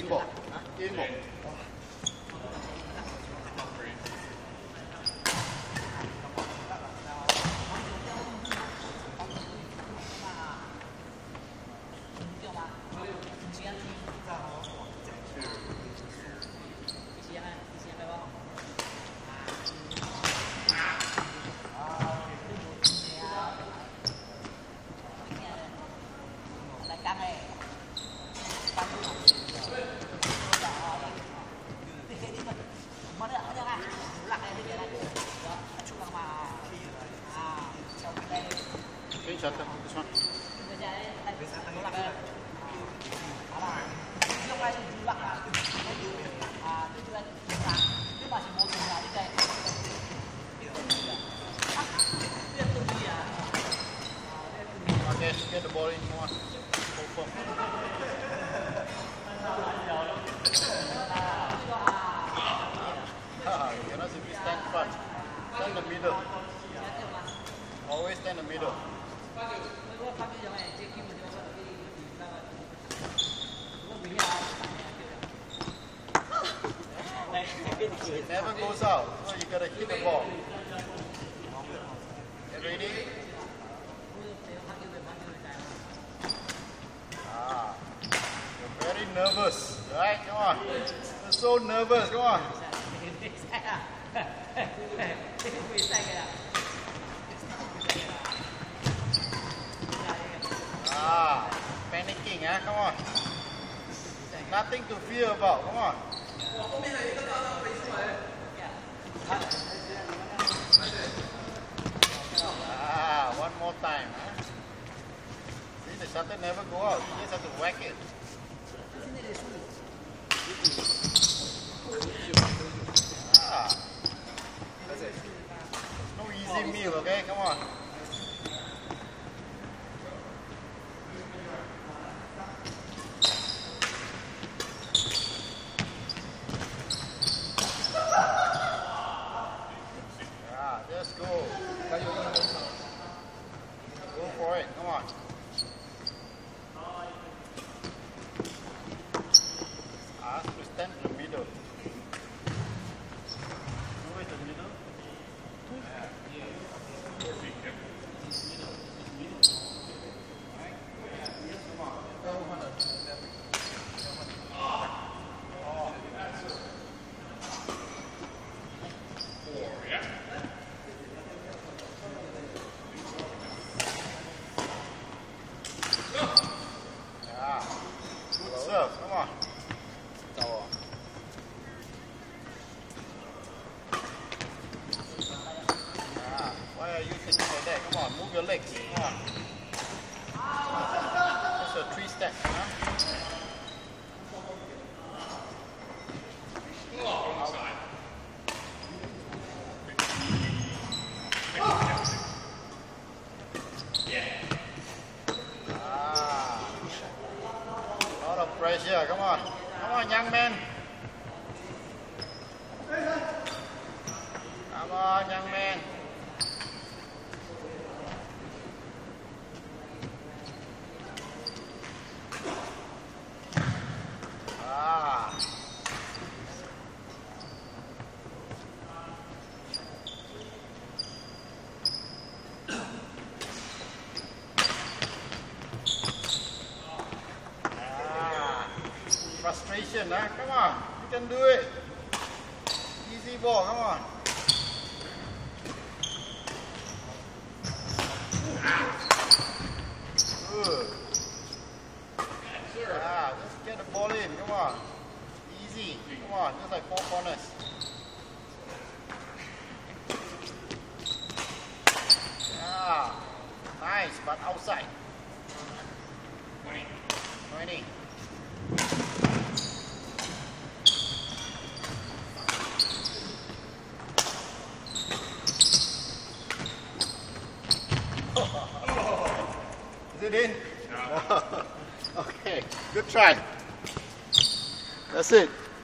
ball. In ball. Shut up, this one. Okay, get the ball in more. You cannot simply stand front. Stand in the middle. Always stand in the middle. It never goes out, so you gotta hit the ball. Get ready? You're very nervous, right? Come on. You're so nervous, come on. Panicking, huh? Come on. Nothing to fear about, come on. One more time, huh? See, the shutter never go out. You just have to whack it. No easy meal, okay? Come on. Just go. Go for it. Come on. Ask to stand in the middle. Who is the middle? Come on. Why are you sitting like that? Come on, move your legs. Come on. That's a 3-step. Pressure, come on. Come on, young man. Come on, young man. Frustration, huh? Come on, you can do it. Easy ball, come on. Good. Just get the ball in, come on. Easy, come on, just like 4 corners. Nice, but outside. 20. Is it in? No. Okay, good try. That's it.